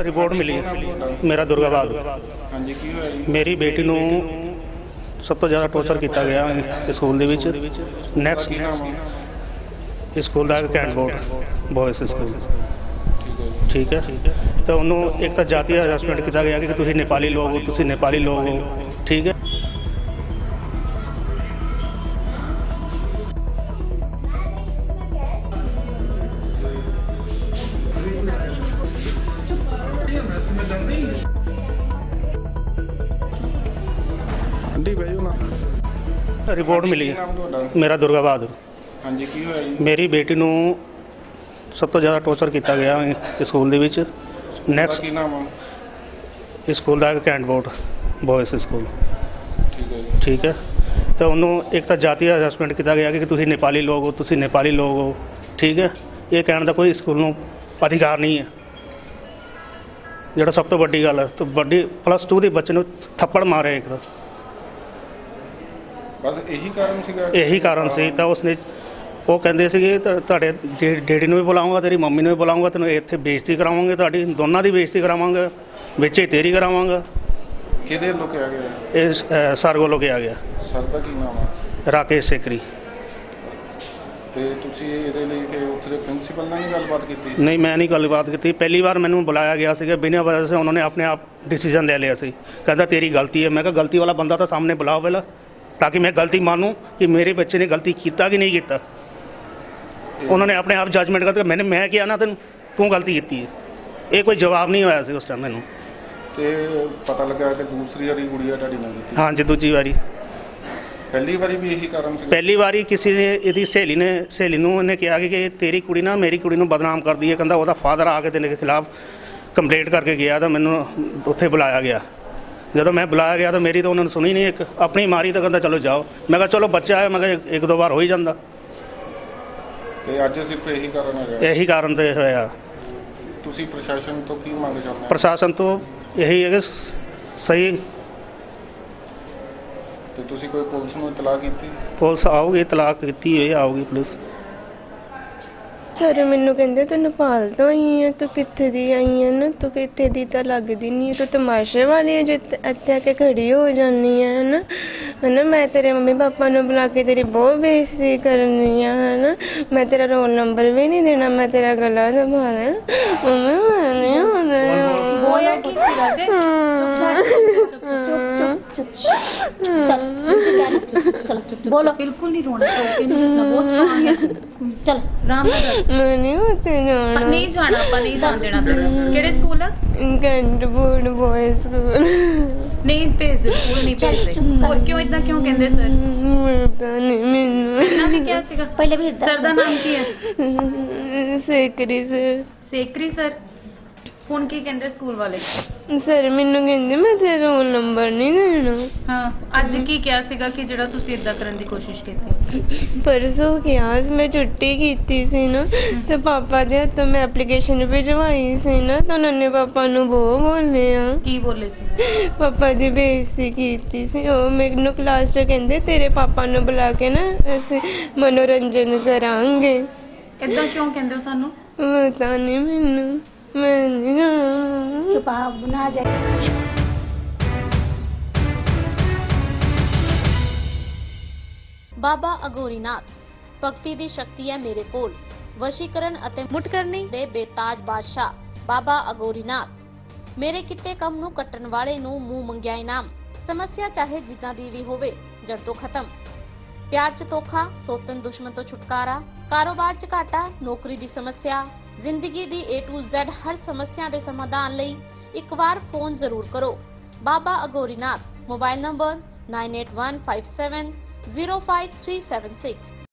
Report मिली मेरा दुर्गा बहादुर। हाँ जी, की होया जी? मेरी बेटी नूं सब तो ज़्यादा टॉर्चर किया गया स्कूल दे विच। नैक्सट की नाम है? स्कूल का कैंटबोर्ड बॉयज़ स्कूल, ठीक है जी। ठीक है। तो उन्होंने एक तो जातीय हरासमेंट किया गया कि तुसीं नेपाली लोग हो, तुसीं नेपाली लोग हो, ठीक है। आंटी बैठो ना। रिपोर्ट मिली की नाम ਤੁਹਾਡਾ? मेरा दुर्गा बहादुर। हाँ जी, की होया जी? मेरी बेटी नूं सब तो ज़्यादा टॉर्चर किया गया स्कूल दे विच। नैक्सट की नाम है? स्कूल का कैंटबोर्ड बॉयज़ स्कूल, ठीक है जी। ठीक है। तो उन्होंने एक तो जातीय हरासमेंट किया गया कि तुसीं नेपाली लोग हो, तुसीं नेपाली लोग हो, ठीक है। ये कहने का कोई स्कूल नूं अधिकार नहीं है, ਜਿਹੜਾ ਸਭ ਤੋਂ ਵੱਡੀ ਗੱਲ ਹੈ। तो ਵੱਡੀ +2 ਦੇ ਬੱਚੇ ਨੂੰ ਥੱਪੜ ਮਾਰਿਆ ਇੱਕ। बस यही कारण ਸੀਗਾ? ਇਹੀ ਕਾਰਨ ਸੀ। ਤਾਂ ਉਸਨੇ ਉਹ ਕਹਿੰਦੇ ਸੀਗੇ ਤੁਹਾਡੇ ਡੈਡੀ ਨੂੰ ਵੀ ਬੁਲਾਉਂਗਾ, ਤੇਰੀ ਮੰਮੀ ਨੂੰ ਵੀ ਬੁਲਾਉਂਗਾ, ਤੈਨੂੰ ਇੱਥੇ ਬੇਇੱਜ਼ਤੀ ਕਰਾਵਾਂਗੇ, ਤੁਹਾਡੀ ਦੋਨਾਂ ਦੀ ਬੇਇੱਜ਼ਤੀ ਕਰਾਵਾਂਗਾ, ਵਿੱਚ ਹੀ ਤੇਰੀ ਕਰਾਵਾਂਗਾ। ਕਿਹਦੇ ਵੱਲੋਂ ਕਿਹਾ ਗਿਆ? ਇਹ ਸਰ ਵੱਲੋਂ ਕਿਹਾ ਗਿਆ, ਸਰ ਦਾ ਕੀ ਨਾਮ ਹੈ? ਰਾਕੇਸ਼ ਸੇਕਰੀ। ਤੇ ਤੁਸੀਂ ਇਹਦੇ ਲਈ ਕਿ ਉੱਥੇ ਦੇ ਪ੍ਰਿੰਸੀਪਲ ਨਾਲ ਹੀ ਗੱਲਬਾਤ ਕੀਤੀ? नहीं मैं नहीं गलबात की। पहली बार मैंने बुलाया गया सीगा, बिना वजह से उन्होंने अपने आप डिसीजन ले लिया सी। कहता तेरी गलती है। मैं कहा गलती वाला बंदा तो सामने बुलाओ पहला, ताकि मैं गलती मानूँ कि मेरे बच्चे ने गलती किया कि नहीं किया। उन्होंने अपने आप जजमेंट करके मैं किया ना तेन तू गलती की है। ये कोई जवाब नहीं होया सी उस टाइम मैनू। ਤੇ ਪਤਾ ਲੱਗਾ ਕਿ ਦੂਸਰੀ ਵਾਰੀ ਗੁੜੀਆ ਤੁਹਾਡੀ ਨਾਲ ਕੀਤੀ? हाँ जी, दूजी बारी। ਪਹਿਲੀ ਵਾਰੀ ਵੀ ਇਹੀ ਕਾਰਨ ਸੀ? पहली बारी किसी ने ਇਹਦੀ ਸਹੇਲੀ ਨੂੰ ਇਹਨੇ ਕਿਹਾ ਕਿ ਤੇਰੀ ਕੁੜੀ ਨਾ ਮੇਰੀ ਕੁੜੀ ਨੂੰ ਬਦਨਾਮ ਕਰਦੀ ਹੈ। ਕਹਿੰਦਾ ਉਹਦਾ ਫਾਦਰ ਆ ਕੇ ਤੇਰੇ ਖਿਲਾਫ ਕੰਪਲੇਂਟ ਕਰਕੇ ਗਿਆ। ਤਾਂ ਮੈਨੂੰ ਉੱਥੇ ਬੁਲਾਇਆ ਗਿਆ। ਜਦੋਂ ਮੈਂ ਬੁਲਾਇਆ ਗਿਆ ਤਾਂ ਮੇਰੀ ਤਾਂ ਉਹਨਾਂ ਨੇ ਸੁਣੀ ਨਹੀਂ, ਇੱਕ ਆਪਣੀ ਮਾਰੀ। ਤਾਂ ਕਹਿੰਦਾ ਚਲੋ ਜਾਓ। ਮੈਂ ਕਿਹਾ ਚਲੋ ਬੱਚਾ ਹੈ, ਮੈਂ ਕਿਹਾ ਇੱਕ ਦੋ ਵਾਰ ਹੋ ਹੀ ਜਾਂਦਾ। ਤੇ ਅੱਜ ਸਿਰਫ ਇਹੀ ਕਾਰਨ ਹੈਗਾ? ਇਹੀ ਕਾਰਨ ਤੇ ਹੋਇਆ। ਤੁਸੀਂ ਪ੍ਰਸ਼ਾਸਨ ਤੋਂ ਕੀ ਮੰਗ ਚਾਹੁੰਦੇ ਹੋ? ਪ੍ਰਸ਼ਾਸਨ ਤੋਂ ਇਹੀ ਹੈ ਕਿ ਸਹੀ ਤੇ ਤੁਸੀਂ ਕੋਈ ਪੁਲਿਸ ਨੂੰ ਇਤਲਾਹ ਕੀਤੀ? ਪੁਲਿਸ ਆਊਗੀ, ਤਲਾਕ ਕੀਤੀ ਹੋਈ ਆਊਗੀ ਪੁਲਿਸ। ਸਰ ਮੈਨੂੰ ਕਹਿੰਦੇ ਤੂੰ ਨੇਪਾਲ ਤੋਂ ਆਈ ਹੈ, ਤੂੰ ਕਿੱਥੇ ਦੀ ਆਈ ਹੈ ਨਾ, ਤੂੰ ਕਿੱਥੇ ਦੀ ਤਾਂ ਲੱਗਦੀ ਨਹੀਂ ਹੈ, ਤੂੰ ਤਮਾਸ਼ੇ ਵਾਲੀ ਹੈ ਜੋ ਇੱਥੇ ਆ ਕੇ ਖੜੀ ਹੋ ਜਾਂਦੀ ਹੈ ਹੈ ਨਾ। ਮੈਂ ਤੇਰੇ ਮੰਮੀ ਪਾਪਾ ਨੂੰ ਬੁਲਾ ਕੇ ਤੇਰੀ ਬਹੁਤ ਬੇਇੱਜ਼ਤੀ ਕਰਨੀ ਆ ਹੈ ਨਾ। ਮੈਂ ਤੇਰਾ ਰੋਲ ਨੰਬਰ ਵੀ ਨਹੀਂ ਦੇਣਾ, ਮੈਂ ਤੇਰਾ ਗਲਾ ਦਬਾਣਾ। ਹੋਇਆ ਕੀ ਸੀਗਾ ਜੇ? बोलो बिल्कुल नहीं रोना, चल राम मैं नहीं होते जाना, नहीं जाना, नहीं जान देना तेरा। किहड़े स्कूल है? Cant board boys school. नहीं भेज, स्कूल नहीं भेज रहे। क्यों इतना क्यों कहंदे सर? पता नहीं मैनू। इतना भी क्या सीगा? पहले भी सर दा नाम की है? सेकरी सर। सेकरी सर। ਹੁਣ ਕੀ ਕਹਿੰਦੇ ਸਕੂਲ ਵਾਲੇ? ਸਰ ਮੈਨੂੰ ਕਹਿੰਦੇ ਮੈਂ ਤੇਰਾ ਰੋਲ ਨੰਬਰ ਨਹੀਂ ਦੇਣਾ। ਹਾਂ, ਅੱਜ ਕੀ ਕਿਹਾ ਸੀਗਾ ਕਿ ਜਿਹੜਾ ਤੁਸੀਂ ਇਦਾਂ ਕਰਨ ਦੀ ਕੋਸ਼ਿਸ਼ ਕੀਤੀ? ਪਰਸੋਂ ਕਿਹਾ ਮੈਂ ਛੁੱਟੀ ਕੀਤੀ ਸੀ ਨਾ, ਤੇ ਪਾਪਾ ਦੇ ਹੱਥੋਂ ਮੈਂ ਐਪਲੀਕੇਸ਼ਨ ਭਿਜਵਾਈ ਸੀ ਨਾ, ਤਾਂ ਉਹਨਾਂ ਨੇ ਪਾਪਾ ਨੂੰ ਬਹੁਤ ਬੋਲੇ ਆ। ਕੀ ਬੋਲੇ ਸੀ? ਪਾਪਾ ਦੀ ਬੇਇੱਜ਼ਤੀ ਕੀਤੀ ਸੀ। ਉਹ ਮੈਨੂੰ ਕਲਾਸ 'ਚ ਕਹਿੰਦੇ ਤੇਰੇ ਪਾਪਾ ਨੂੰ ਬੁਲਾ ਕੇ ਨਾ ਅਸੀਂ ਮਨੋਰੰਜਨ ਕਰਾਂਗੇ। ਇਦਾਂ ਕਿਉਂ ਕਹਿੰਦੇ ਹੋ ਤੁਹਾਨੂੰ? ਪਤਾ ਨਹੀਂ ਮੈਨੂੰ। ਬਾਬਾ ਅਗੋਰੀਨਾਥ ਭਗਤੀ ਦੀ ਸ਼ਕਤੀ ਹੈ ਮੇਰੇ ਕੋਲ। ਵਸ਼ੀਕਰਨ ਅਤੇ ਮੁਟਕਰਨੀ ਦੇ ਬੇਤਾਜ ਬਾਦਸ਼ਾਹ ਬਾਬਾ ਅਗੋਰੀਨਾਥ ਮੇਰੇ ਕਿਤੇ ਕੰਮ ਨੂੰ ਕੱਟਣ ਵਾਲੇ ਨੂੰ ਮੂੰਹ ਮੰਗਿਆ ਇਨਾਮ। ਸਮੱਸਿਆ ਚਾਹੇ ਜਿੱਦਾਂ ਦੀ ਵੀ ਹੋਵੇ ਜੜ ਤੋਂ ਖਤਮ। ਪਿਆਰ 'ਚ ਧੋਖਾ, ਸੋਤਨ ਦੁਸ਼ਮਣ ਤੋਂ ਛੁਟਕਾਰਾ, ਕਾਰੋਬਾਰ 'ਚ ਘਾਟਾ, ਨੌਕਰੀ ਦੀ ਸਮੱਸਿਆ, ਜ਼ਿੰਦਗੀ ਦੀ A to Z ਹਰ ਸਮੱਸਿਆ ਦੇ ਸਮਾਧਾਨ ਲਈ ਇੱਕ ਵਾਰ ਫੋਨ ਜ਼ਰੂਰ ਕਰੋ। ਬਾਬਾ ਅਗੋਰੀਨਾਥ। Mobile number 9815705376।